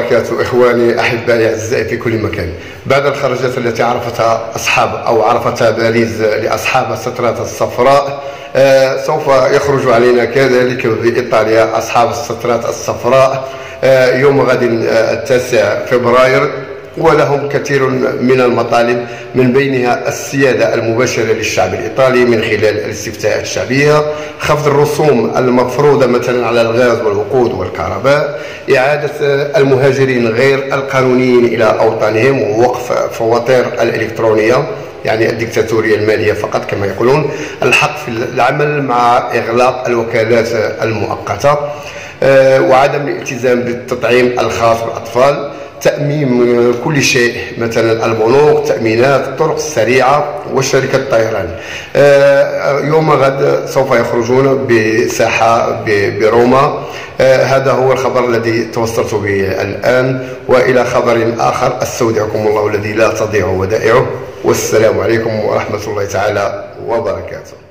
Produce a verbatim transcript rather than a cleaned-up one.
وبركاته. إخواني أحبائي أعزائي في كل مكان، بعد الخرجات التي عرفتها أصحاب أو عرفتها باريس لأصحاب السترات الصفراء، آه سوف يخرج علينا كذلك بإيطاليا أصحاب السترات الصفراء آه يوم غد آه التاسع فبراير، ولهم كثير من المطالب، من بينها السيادة المباشرة للشعب الإيطالي من خلال الاستفتاءات الشعبية، خفض الرسوم المفروضة مثلا على الغاز والوقود والكهرباء، إعادة المهاجرين غير القانونيين إلى أوطانهم، ووقف فواتير الإلكترونية يعني الدكتاتورية المالية فقط كما يقولون، الحق في العمل مع إغلاق الوكالات المؤقتة، وعدم الالتزام بالتطعيم الخاص بالأطفال، تأميم كل شيء مثلا البنوك، تأمينات، الطرق السريعة وشركة الطيران. يوم غد سوف يخرجون بساحة بروما. هذا هو الخبر الذي توصلت به الآن، وإلى خبر آخر استودعكم الله الذي لا تضيع ودائعه، والسلام عليكم ورحمة الله تعالى وبركاته.